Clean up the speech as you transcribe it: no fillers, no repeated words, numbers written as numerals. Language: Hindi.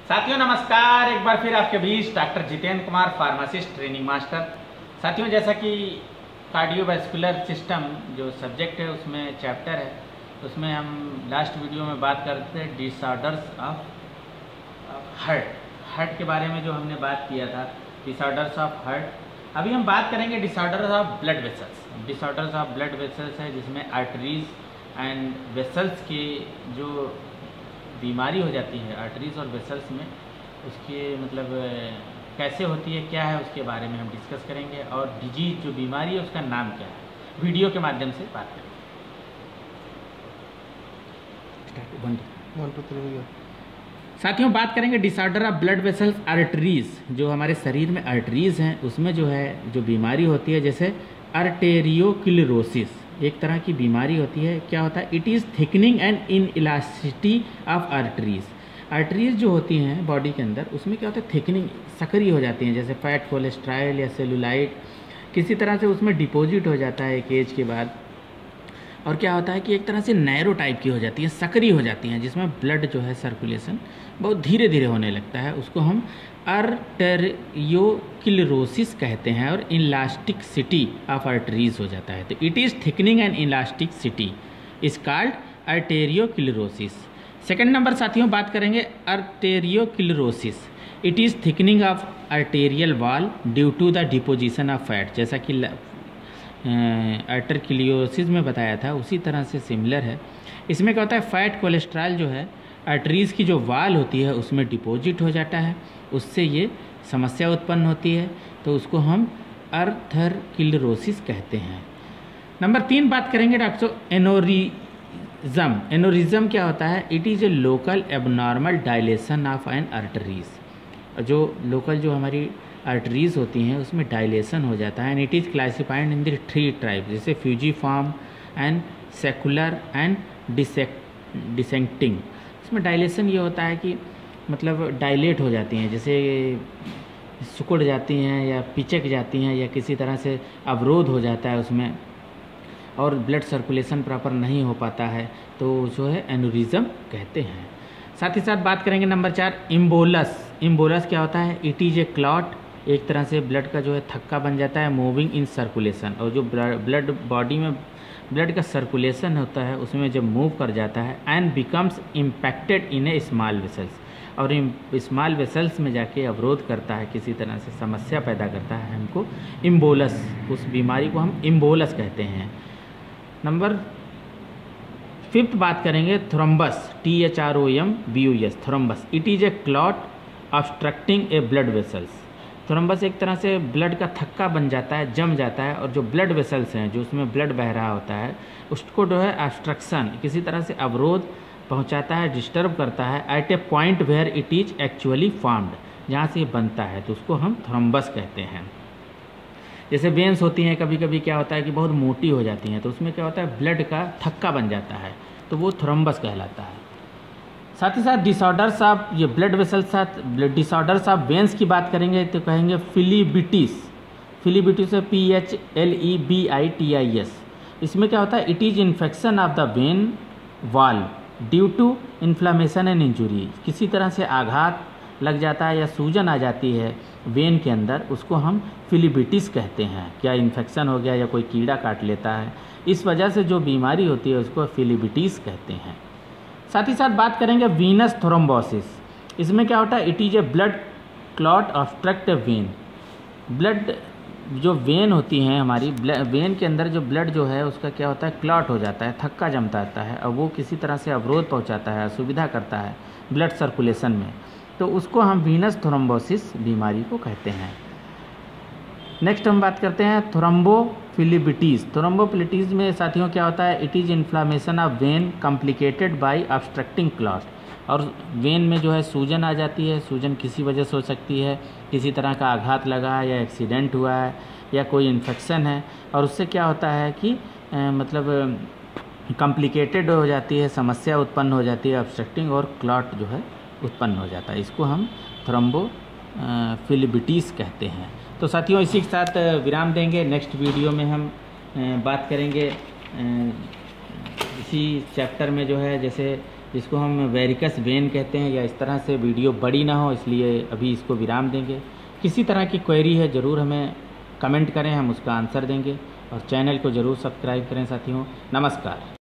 साथियों नमस्कार, एक बार फिर आपके बीच doctor Jitendra Kumar, pharmacist training master. साथियों, जैसा कि कार्डियोवैस्कुलर सिस्टम जो सब्जेक्ट है उसमें चैप्टर है, उसमें हम लास्ट वीडियो में बात करते हैं डिसऑर्डर्स ऑफ हार्ट के बारे में जो हमने बात किया था, डिसऑर्डर्स ऑफ हार्ट। अभी हम बात करेंगे disorders of blood vessels. Disorders of blood vessels है जिसमें आर्टरीज एंड वेसल्स की जो बीमारी हो जाती है आर्टरीज और वेसल्स में, उसके मतलब कैसे होती है, क्या है, उसके बारे में हम डिस्कस करेंगे। और डिजीज जो बीमारी है उसका नाम क्या है, वीडियो के माध्यम से बात करेंगे। साथियों, बात करेंगे disorder of blood vessels arteries. जो हमारे शरीर में आर्टरीज हैं उसमें जो है जो बीमारी होती है, जैसे आर्टेरियोक्लेरोसिस एक तरह की बीमारी होती है। क्या होता है? It is thickening and inelasticity of arteries. Arteries जो होती हैं बॉडी के अंदर, उसमें क्या होता है? थिकनिंग, सकरी हो जाती हैं, जैसे फैट, कोलेस्ट्रॉल या सेलुलाइट किसी तरह से उसमें डिपॉजिट हो जाता है एक एज के बाद। और क्या होता है कि एक तरह से नैरो टाइप की हो जाती है, सकरी हो जाती हैं, जिसमें ब्लड जो है सर्कुलेशन बहुत धीरे धीरे होने लगता है। उसको हम आर्टेरियोक्लेरोसिस कहते हैं और इलास्टिसिटी ऑफ आर्टरीज हो जाता है। तो it is thickening and elasticity is called arteriosclerosis. Second number साथियों बात करेंगे arteriosclerosis. It is thickening of arterial wall due to the deposition of fat. जैसा कि आर्टेरियोक्लेरोसिस में बताया था, उसी तरह से सिमिलर है। इसमें क्या होता है? फैट, कोलेस्ट्रॉल जो है आर्टरीज की जो वाल होती है उसमें डिपॉजिट हो जाता है, उससे ये समस्या उत्पन्न होती है, तो उसको हम आर्थरक्लेरोसिस कहते हैं। नंबर 3 बात करेंगे डॉक्टर एनोरिज्म। एनोरिज्म क्या होता है? It is a local abnormal dilation of an arteries. जो लोकल जो हमारी आर्टरीज होती हैं उसमें डायलेशन हो जाता है। And it is classified in the 3 type, जैसे fusiform and saccular and dissecting. इसमें डायलेशन ये होता है कि मतलब डायलेट हो जाती हैं, जैसे सिकुड़ जाती हैं या पिचक जाती हैं या किसी तरह से अवरोध हो जाता है उसमें, और ब्लड सर्कुलेशन प्रॉपर नहीं हो पाता है, तो जो है एनोरिज्म कहते हैं। साथ ही साथ बात करेंगे नंबर 4 इम्बोलस। इम्बोलस क्या होता है? इट इज़ ए क्लॉट, एक तरह से ब्लड का जो है थक्का बन जाता है, मूविंग इन सर्कुलेशन। और जो ब्लड बॉडी में ब्लड का सर्कुलेशन होता है उसमें जब मूव कर जाता है and becomes impacted in a small vessels, और स्मॉल वेसल्स में जाके अवरोध करता है, किसी तरह से समस्या पैदा करता है, हमको इम्बोलस, उस बीमारी को हम इम्बोलस कहते हैं। नंबर 5 बात करेंगे thrombus. THROMBUS, thrombus. It is a clot obstructing a blood vessels. Thrombus एक तरह से ब्लड का थक्का बन जाता है, जम जाता है, और जो ब्लड वेसल्स हैं जो उसमें ब्लड बह रहा होता है उसको जो है ऑब्स्ट्रक्शन, किसी तरह से अवरोध पहुंचाता है, डिस्टर्ब करता है at a point where it is actually formed, जहाँ से ये बनता है, तो उसको हम थ्रोम्बस कहते हैं। जैसे वेंस होती हैं, कभी कभी क्या होता है कि बहुत मोटी हो जाती हैं, तो उसमें क्या होता है? ब्लड का थक्का बन जाता है, तो वो थ्रोम्बस कहलाता है। साथ ही साथ डिसऑर्डर्स ऑफ ये ब्लड वेसल्स, साथ डिसऑर्डर्स ऑफ वेंस की बात करेंगे तो कहेंगे फिलीबिटिस। फिलीबिटिस है PHLEBITIS। इसमें क्या होता है? It is infection of the vein wall due to inflammation and injury. किसी तरह से आघात लग जाता है या सूजन आ जाती है वेन के अंदर, उसको हम फिलीबिटिस कहते हैं। क्या इन्फेक्शन हो गया या कोई कीड़ा काट लेता है, इस वजह से जो बीमारी होती है उसको फिलीबिटिस कहते हैं। साथ ही साथ बात करेंगे वीनस थ्रोम्बोसिस। इसमें क्या होता है? It is a blood clot obstruct a vein. Blood जो वेन होती हैं हमारी, वेन के अंदर जो ब्लड जो है उसका क्या होता है? क्लॉट हो जाता है, थक्का जमता रहता है, और वो किसी तरह से अवरोध पहुंचाता है, असुविधा करता है ब्लड सर्कुलेशन में, तो उसको हम वीनस थ्रोम्बोसिस बीमारी को कहते हैं। नेक्स्ट हम बात करते हैं थ्रोम्बोफिलिबिटीज़। थ्रोम्बोफिलिबिटीज़ में साथियों क्या होता है? It is inflammation of vein complicated by obstructing clot. और वेन में जो है सूजन आ जाती है, सूजन किसी वजह से हो सकती है, किसी तरह का आघात लगा है या एक्सीडेंट हुआ है या कोई इन्फेक्शन है, और उससे क्या होता है कि मतलब कॉम्प्लिकेटेड हो जाती है, समस्या उत्पन्न हो जाती है, ऑब्स्ट्रक्टिंग, और क्लॉट जो है उत्पन्न हो जाता है। इसको हम थ्रोम्बोफिलिबिटीज़ कहते हैं। तो साथियों, इसी के साथ विराम देंगे। नेक्स्ट वीडियो में हम बात करेंगे इसी चैप्टर में जो है, जैसे जिसको हम वेरिकस वेन कहते हैं, या इस तरह से वीडियो बड़ी ना हो इसलिए अभी इसको विराम देंगे। किसी तरह की क्वेरी है ज़रूर हमें कमेंट करें, हम उसका आंसर देंगे। और चैनल को ज़रूर सब्सक्राइब करें साथियों। नमस्कार।